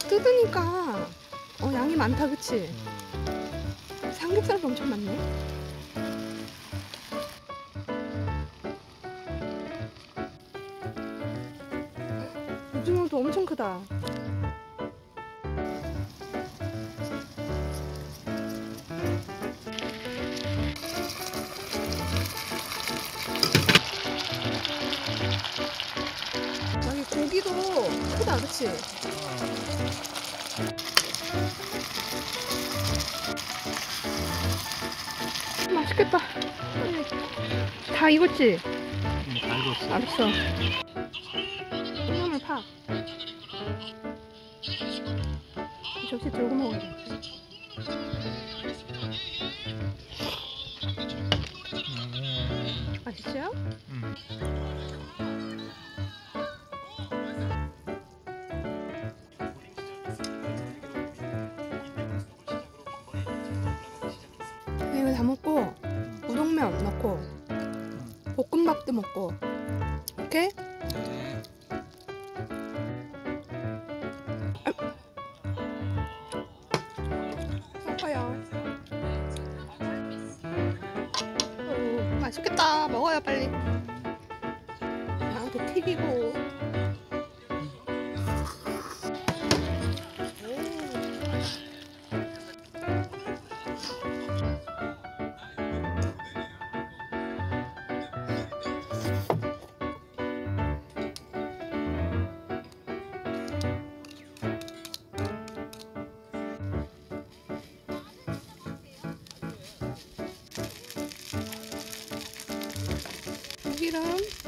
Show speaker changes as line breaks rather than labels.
뜯으니까 양이 많다, 그치? 삼겹살도 엄청 많네. 오징어도 엄청 크다. 여기 고기도 크다, 그치? 맛있겠다. 다 익었지?
다 익었어.
알았어. 콩나물 파. 접시 들고 먹어야 돼. 맛있어요? 이거 다 먹고 우동면 넣고 볶음밥도 먹고. 오케이? 아파요. 맛있겠다. 먹어요 빨리. 양도 튀기고. 고기랑